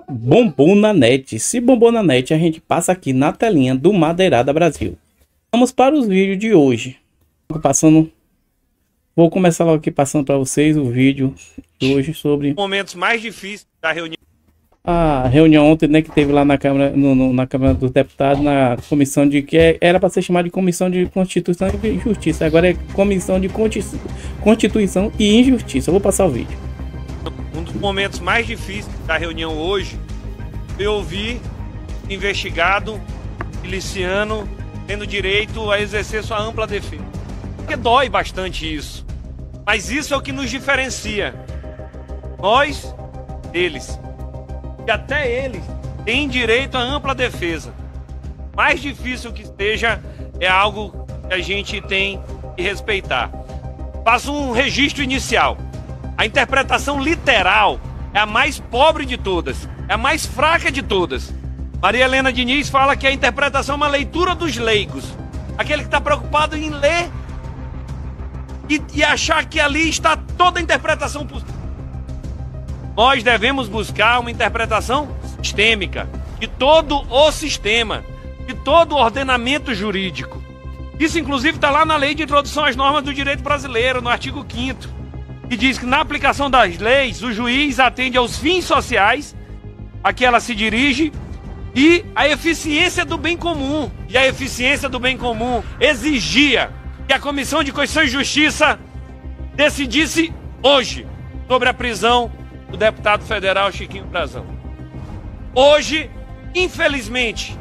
Bombou na net. Se bombou na net, a gente passa aqui na telinha do Madeirada Brasil. Vamos para os vídeos de hoje. Vou começar logo aqui passando para vocês o vídeo de hoje sobre momentos mais difíceis da reunião. A reunião ontem, né, que teve lá na Câmara, na Câmara dos Deputados, na comissão de que era para ser chamada de Comissão de Constituição e Justiça. Agora é Comissão de Constituição e Injustiça. Eu vou passar o vídeo. Um dos momentos mais difíceis da reunião hoje, eu ouvi investigado, miliciano, tendo direito a exercer sua ampla defesa. Porque dói bastante isso. Mas isso é o que nos diferencia. Nós, deles. E até eles têm direito à ampla defesa. Mais difícil que esteja, é algo que a gente tem que respeitar. Faço um registro inicial. A interpretação literal é a mais pobre de todas, é a mais fraca de todas. Maria Helena Diniz fala que a interpretação é uma leitura dos leigos. Aquele que está preocupado em ler e achar que ali está toda a interpretação possível. Nós devemos buscar uma interpretação sistêmica de todo o sistema, de todo o ordenamento jurídico. Isso, inclusive, está lá na Lei de Introdução às Normas do Direito Brasileiro, no artigo 5º, que diz que na aplicação das leis, o juiz atende aos fins sociais a que ela se dirige e a eficiência do bem comum. E a eficiência do bem comum exigia que a Comissão de Constituição e Justiça decidisse hoje sobre a prisão do deputado federal Chiquinho Brazão. Hoje, infelizmente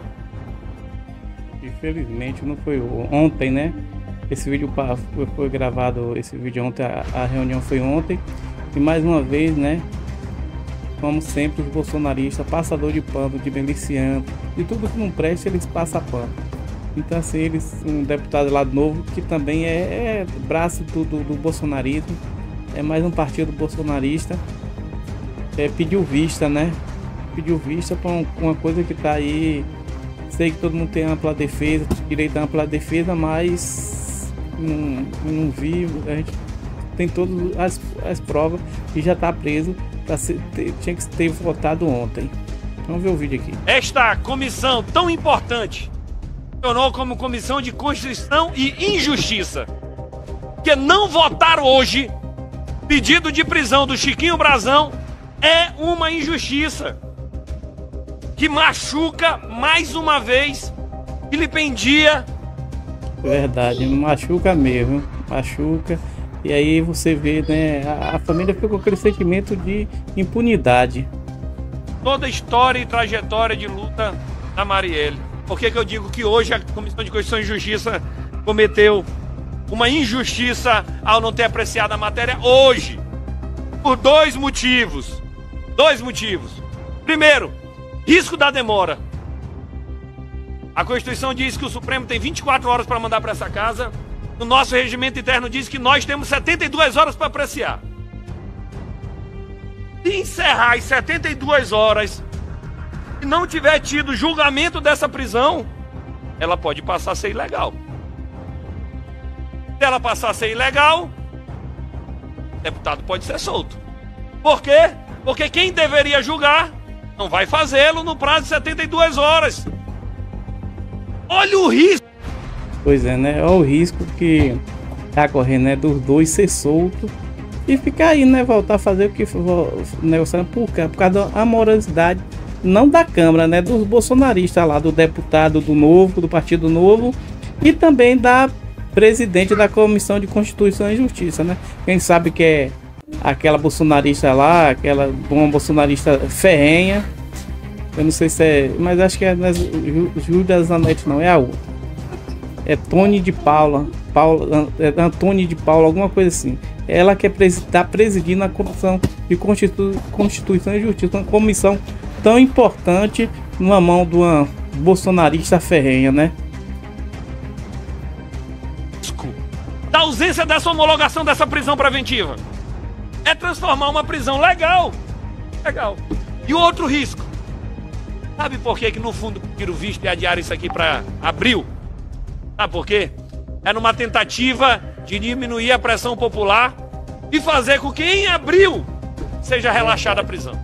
não foi ontem, né? Esse vídeo foi gravado, esse vídeo ontem, a reunião foi ontem. E mais uma vez, né? Como sempre, os bolsonaristas, passador de pano, de miliciano, de tudo que não presta, eles passam pano. Então assim, um deputado lá novo, que também é braço do bolsonarismo, é mais um partido bolsonarista, pediu vista, né? Pediu vista para uma coisa que tá aí. Sei que todo mundo tem ampla defesa, direito à ampla defesa, mas não vi. A gente tem todas as provas e já está preso. Tinha que ter votado ontem. Vamos ver o vídeo aqui. Esta comissão tão importante tornou como Comissão de Constituição e Injustiça, que não votar hoje pedido de prisão do Chiquinho Brazão é uma injustiça que machuca mais uma vez que lhe pendia. Verdade, machuca mesmo, machuca. E aí você vê, né, a família fica com aquele sentimento de impunidade. Toda a história e trajetória de luta da Marielle. Por que eu digo que hoje a Comissão de Constituição e Justiça cometeu uma injustiça ao não ter apreciado a matéria hoje? Por dois motivos. Primeiro, risco da demora. A Constituição diz que o Supremo tem 24 horas para mandar para essa casa. No nosso regimento interno diz que nós temos 72 horas para apreciar. Se encerrar as 72 horas e não tiver tido julgamento dessa prisão, ela pode passar a ser ilegal. Se ela passar a ser ilegal, o deputado pode ser solto. Por quê? Porque quem deveria julgar não vai fazê-lo no prazo de 72 horas. Olha o risco. Pois é, né? Olha o risco que tá correndo, né? Dos dois ser solto e ficar aí, né? Voltar a fazer o que negociando por causa da amorosidade, não da Câmara, né? Dos bolsonaristas lá, do deputado do Novo, do Partido Novo e também da presidente da Comissão de Constituição e Justiça, né? Quem sabe que é aquela bolsonarista lá, uma bolsonarista ferrenha. Eu não sei se é, mas acho que é Júlia Zanetti, não, é a outra. É Tony de Paula, Antônio de Paula, alguma coisa assim. Ela que está presidindo a Comissão de Constituição e Justiça, uma comissão tão importante numa mão de uma bolsonarista ferrenha, né? Da ausência dessa homologação dessa prisão preventiva é transformar uma prisão legal. E o outro risco, sabe por que no fundo pediram visto e adiaram isso aqui para abril? Sabe por quê? É numa tentativa de diminuir a pressão popular e fazer com que em abril seja relaxada a prisão.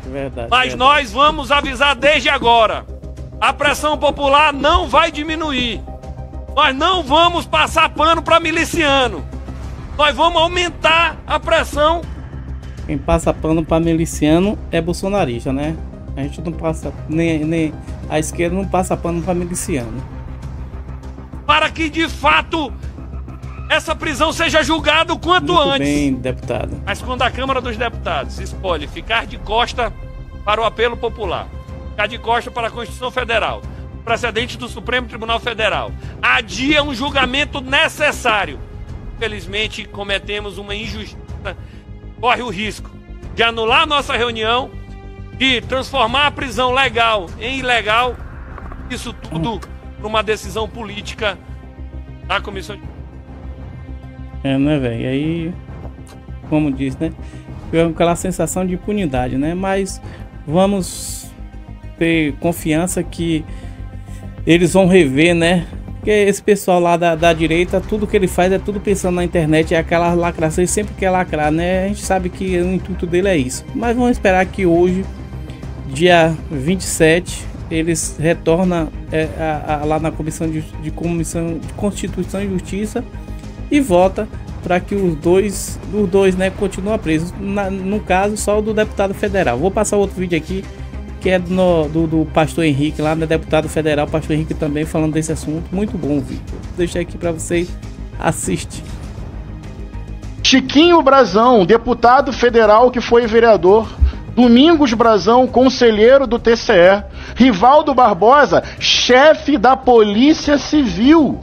Verdade. Mas verdade. nós vamos avisar desde agora. A pressão popular não vai diminuir. Nós não vamos passar pano para miliciano. Nós vamos aumentar a pressão. Quem passa pano para miliciano é bolsonarista, né? A gente não passa, nem a esquerda não passa pano para miliciano. Para que de fato essa prisão seja julgada o quanto Muito antes. bem, deputado. Mas quando a Câmara dos Deputados escolhe ficar de costa para o apelo popular, ficar de costa para a Constituição Federal, precedente do Supremo Tribunal Federal, adia um julgamento necessário, infelizmente cometemos uma injustiça, corre o risco de anular nossa reunião, de transformar a prisão legal em ilegal, isso tudo por uma decisão política da Comissão de... Né, velho? Aí, como diz, né? Fica aquela sensação de impunidade, né? Mas vamos ter confiança que eles vão rever, né? Porque esse pessoal lá da direita, tudo que ele faz é tudo pensando na internet, é aquela lacração, ele sempre quer lacrar, né? A gente sabe que o intuito dele é isso. Mas vamos esperar que hoje, dia 27, eles retornam lá na Comissão de Constituição e Justiça e vota para que os dois, né, continuem presos. No caso, só o do deputado federal. Vou passar outro vídeo aqui, que é do pastor Henrique, lá no deputado federal, pastor Henrique também falando desse assunto. Muito bom o vídeo. Vou deixar aqui para vocês assistir. Chiquinho Brazão, deputado federal que foi vereador. Domingos Brazão, conselheiro do TCE. Rivaldo Barbosa, chefe da Polícia Civil,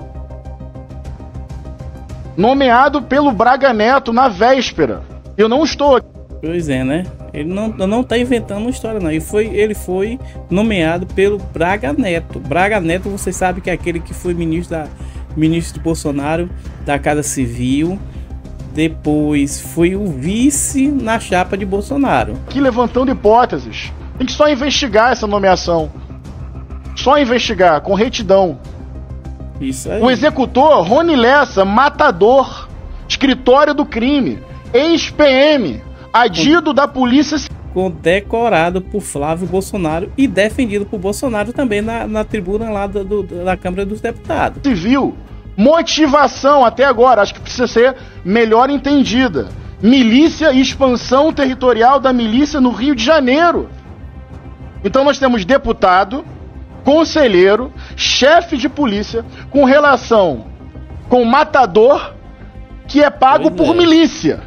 nomeado pelo Braga Neto na véspera. Eu não estou aqui. Pois é, né? Ele não tá inventando uma história, não. Ele foi nomeado pelo Braga Neto. Braga Neto, você sabe que é aquele que foi ministro de Bolsonaro da Casa Civil. Depois foi o vice na chapa de Bolsonaro. Aqui levantando hipóteses. Tem que só investigar essa nomeação. Só investigar, com retidão. Isso aí. O executor, Rony Lessa, matador, escritório do crime, ex-PM, adido da polícia... Condecorado por Flávio Bolsonaro e defendido por Bolsonaro também na tribuna lá da Câmara dos Deputados. Civil, motivação até agora, acho que precisa ser melhor entendida. Milícia e expansão territorial da milícia no Rio de Janeiro. Então nós temos deputado, conselheiro, chefe de polícia com relação com matador que é pago por milícia.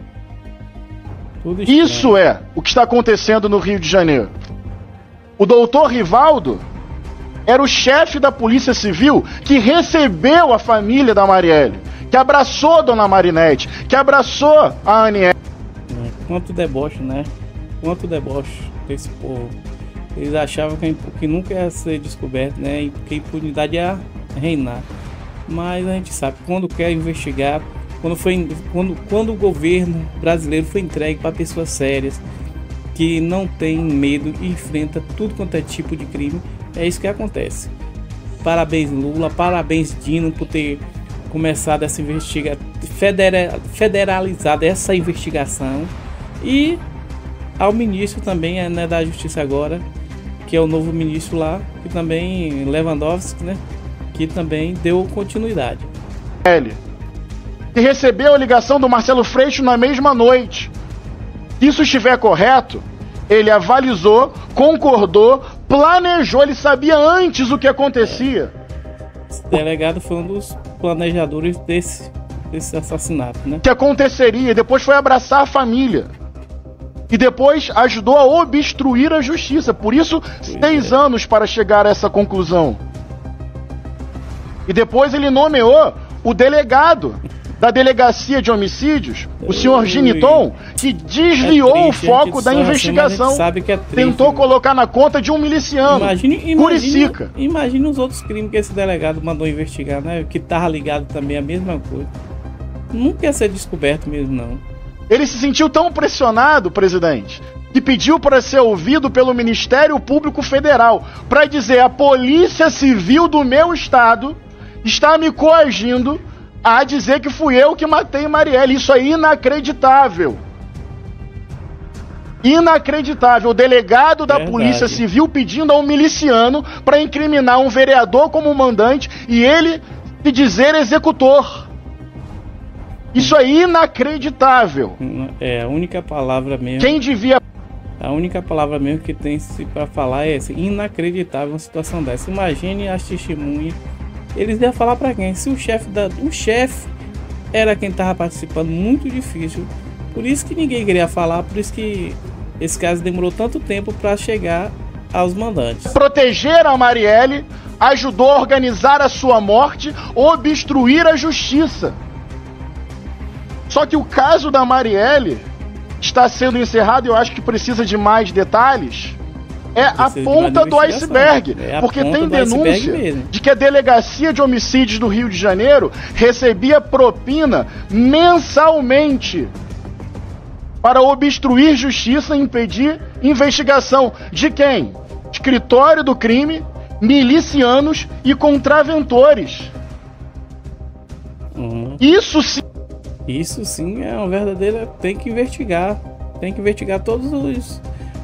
Isso é o que está acontecendo no Rio de Janeiro. O doutor Rivaldo era o chefe da Polícia Civil que recebeu a família da Marielle, que abraçou a dona Marinette, que abraçou a Aniele. Quanto deboche, né? Quanto deboche desse povo. Eles achavam que nunca ia ser descoberto, né? Que a impunidade ia reinar. Mas a gente sabe, quando quer investigar, quando o governo brasileiro foi entregue para pessoas sérias, que não tem medo e enfrenta tudo quanto é tipo de crime, é isso que acontece. Parabéns Lula, parabéns Dino por ter começado essa investigação, federalizado essa investigação, e ao ministro também, né, da Justiça agora, que é o novo ministro lá, que também, Lewandowski, né, que também deu continuidade. E recebeu a ligação do Marcelo Freixo na mesma noite. Se isso estiver correto, ele avalizou, concordou, planejou, ele sabia antes o que acontecia. Esse delegado foi um dos planejadores desse assassinato, né? O que aconteceria, depois foi abraçar a família. E depois ajudou a obstruir a justiça. Por isso, 6 anos para chegar a essa conclusão. E depois ele nomeou o delegado da Delegacia de Homicídios, o senhor Giniton, que desviou o foco da investigação. Sabe que é triste, tentou colocar na conta de um miliciano. Imagine os outros crimes que esse delegado mandou investigar, né? Que tava ligado também à mesma coisa. Nunca ia ser descoberto mesmo, não. Ele se sentiu tão pressionado, presidente, que pediu para ser ouvido pelo Ministério Público Federal para dizer: a Polícia Civil do meu estado está me coagindo a dizer que fui eu que matei Marielle. Isso é inacreditável. Inacreditável. O delegado da Verdade. Polícia Civil pedindo a um miliciano para incriminar um vereador como mandante e ele se dizer executor. Isso é inacreditável. É a única palavra mesmo. Quem devia... A única palavra mesmo que tem para falar é essa. Inacreditável uma situação dessa. Imagine as testemunhas. Eles iam falar para quem? Se o chefe era quem estava participando, muito difícil. Por isso que ninguém queria falar, por isso que esse caso demorou tanto tempo para chegar aos mandantes. Proteger a Marielle, ajudou a organizar a sua morte, obstruir a justiça. Só que o caso da Marielle está sendo encerrado e eu acho que precisa de mais detalhes. É a ponta do iceberg, porque tem denúncia de que a Delegacia de Homicídios do Rio de Janeiro recebia propina mensalmente para obstruir justiça e impedir investigação. De quem? Escritório do crime, milicianos e contraventores. Isso sim é uma verdadeira... Tem que investigar todos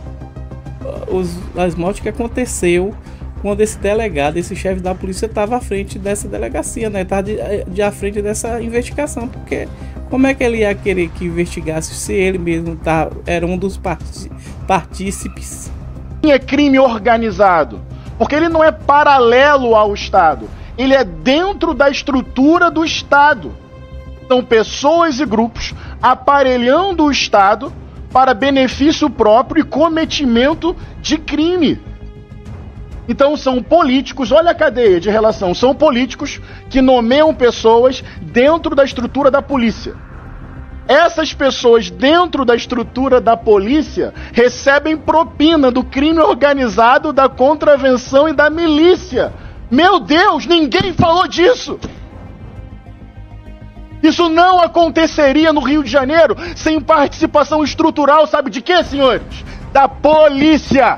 as mortes que aconteceu quando esse delegado, esse chefe da polícia estava à frente dessa delegacia, né? Estava à frente dessa investigação, porque como é que ele ia querer que investigasse se ele mesmo era um dos partícipes? É crime organizado, porque ele não é paralelo ao Estado, ele é dentro da estrutura do Estado. São pessoas e grupos aparelhando o Estado para benefício próprio e cometimento de crime. Então são políticos, olha a cadeia de relação, são políticos que nomeiam pessoas dentro da estrutura da polícia. Essas pessoas dentro da estrutura da polícia recebem propina do crime organizado, da contravenção e da milícia. Meu Deus, ninguém falou disso! Isso não aconteceria no Rio de Janeiro sem participação estrutural, sabe de quê, senhores? Da polícia!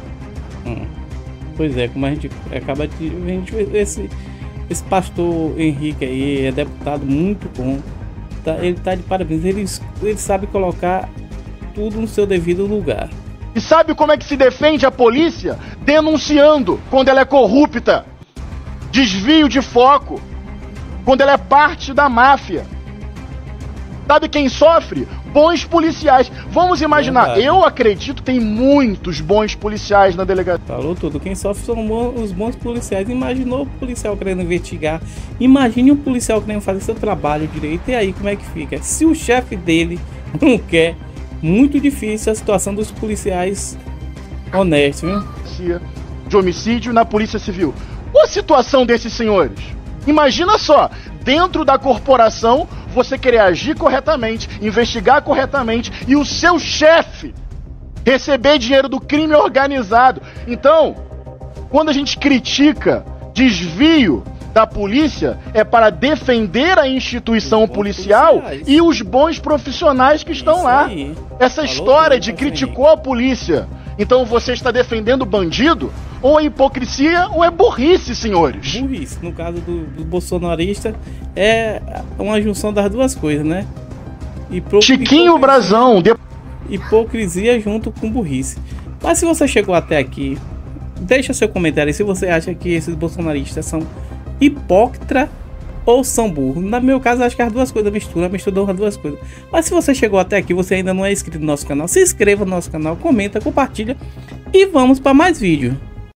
Pois é, como a gente acaba de... Esse pastor Henrique aí é deputado muito bom. Ele tá de parabéns. Ele sabe colocar tudo no seu devido lugar. E sabe como é que se defende a polícia? Denunciando quando ela é corrupta. Desvio de foco. Quando ela é parte da máfia. Sabe quem sofre? Bons policiais. Vamos imaginar, Verdade. Eu acredito que tem muitos bons policiais na delegacia. Falou tudo, quem sofre são os bons policiais. Imaginou o policial querendo investigar. Imagine um policial querendo fazer seu trabalho direito. E aí como é que fica? Se o chefe dele não quer, muito difícil a situação dos policiais honestos, viu? De homicídio na Polícia Civil. Qual a situação desses senhores? Imagina só, dentro da corporação, você querer agir corretamente, investigar corretamente e o seu chefe receber dinheiro do crime organizado. Então, quando a gente critica desvio da polícia, é para defender a instituição policial e os bons profissionais que estão lá. Essa história de criticou a polícia, então você está defendendo o bandido? Ou é hipocrisia ou é burrice, senhores. Burrice. No caso do bolsonarista, é uma junção das duas coisas, né? Chiquinho Brazão. Hipocrisia junto com burrice. Mas se você chegou até aqui, deixa seu comentário aí se você acha que esses bolsonaristas são hipócritas ou são burros. No meu caso, acho que as duas coisas mistura as duas coisas. Mas se você chegou até aqui, você ainda não é inscrito no nosso canal, se inscreva no nosso canal, comenta, compartilha e vamos para mais vídeo.